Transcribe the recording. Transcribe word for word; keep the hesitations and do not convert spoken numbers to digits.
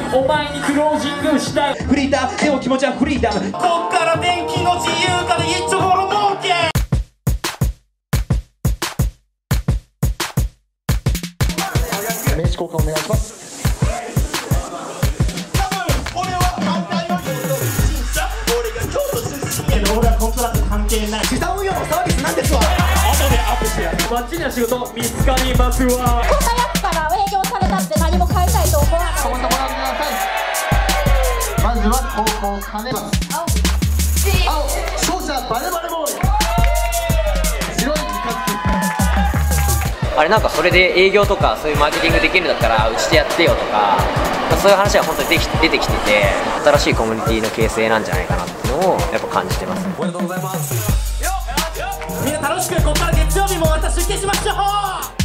お前にクロージングしたい。 フリーターでも気持ちはフリーダム。 こっから電気の自由化で一丁ゴロ儲け。 名刺交換お願いします。 俺はコントラクト関係ない。 資産運用のサービスなんですわ。 後でアップしてやる。バッチリな仕事見つかりますわ。 こんなやつから営業されたって何も買いたいと思わない。 そんなもらってください。まずは高校金ます。青、勝者バレバレボーイ。白い三あれなんかそれで営業とかそういうマーケティングできるんだったらうちでやってよとか、そういう話が本当にでき出てきてて、新しいコミュニティの形成なんじゃないかなっていうのをやっぱ感じてます。 おめでとうございます。みんな楽しくここから月曜日もまた出勤しましょう。